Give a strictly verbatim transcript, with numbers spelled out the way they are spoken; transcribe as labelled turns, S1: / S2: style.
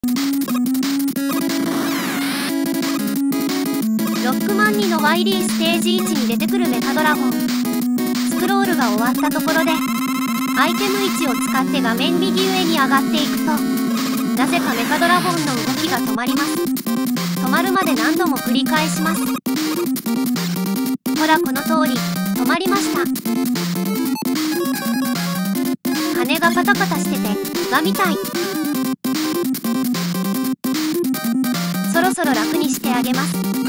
S1: ロックマンにの ワイディー ステージいちに出てくるメカドラゴン。スクロールが終わったところでアイテムいちを使って画面右上に上がっていくと、なぜかメカドラゴンの動きが止まります。止まるまで何度も繰り返します。ほらこの通り止まりました。羽がカタカタしててガみたい。そろそろ楽にしてあげます。